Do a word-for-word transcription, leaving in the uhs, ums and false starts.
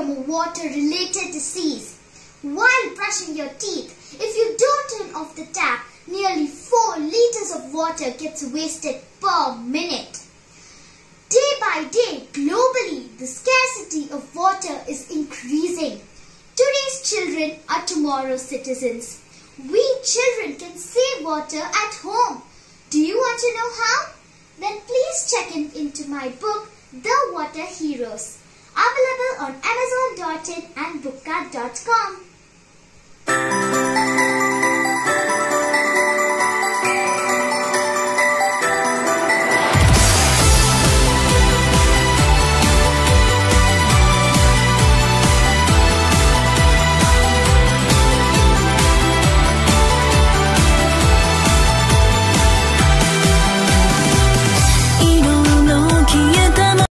from a water-related disease. While brushing your teeth, if you don't turn off the tap, nearly four liters of water gets wasted per minute. Day by day, globally, the scarcity of water is increasing. Today's children are tomorrow's citizens. We children can save water at home. Do you want to know how? Then please check in into my book, The Water Heroes, available on amazon dot in and bookcart dot com.